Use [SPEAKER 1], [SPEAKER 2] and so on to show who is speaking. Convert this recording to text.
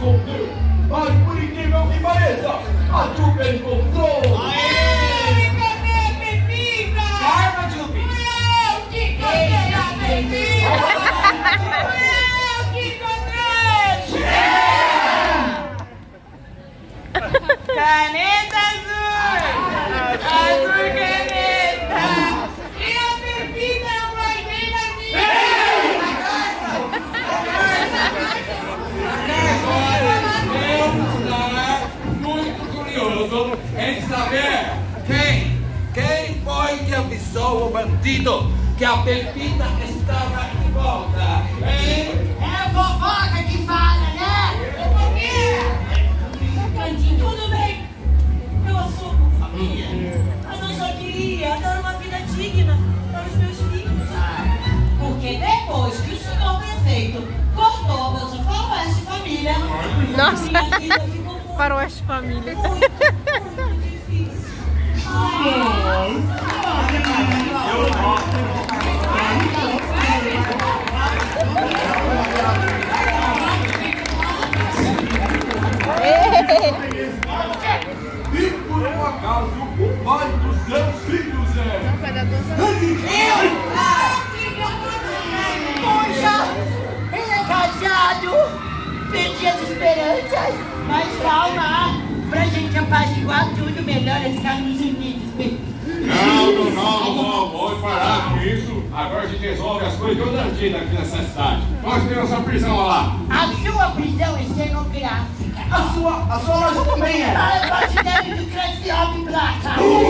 [SPEAKER 1] escondeu. Mas por incrível que pareça, a Jupe encontrou.
[SPEAKER 2] Aê! Cadê a Pepita?
[SPEAKER 3] Calma, Jupe.
[SPEAKER 2] Eu que encontrei a Pepita! Eu que encontrei! Caneta azul! Azul caneta! E a Pepita não vai vir na minha!
[SPEAKER 1] Muito curioso em saber quem foi que avisou o bandido que a Pepita estava de volta, hein?
[SPEAKER 2] É a fofoca que fala, né? Fofoqueira! Candinho, tudo bem? Eu assumo família, mas eu só queria dar uma vida digna para os meus filhos. Porque depois que o senhor prefeito cortou a Bolsa Faroeste Família,
[SPEAKER 4] Nossa.
[SPEAKER 2] minha vida ficou muito,
[SPEAKER 4] Faroeste Família.
[SPEAKER 2] muito difícil.
[SPEAKER 1] E por um acaso, o pai dos seus filhos é...
[SPEAKER 2] Poxa, ele é casado, perdi as esperanças, mas calma, pra gente apaziguar tudo, melhor é ficarmos unidos.
[SPEAKER 1] Não, pode parar com isso. Agora a gente resolve as coisas de outra jeito aqui nessa cidade. Nós temos essa prisão lá.
[SPEAKER 2] A sua prisão é cenográfica.
[SPEAKER 3] A sua loja também é.
[SPEAKER 2] Ah, eu gosto dele do Crazy Homem Placa.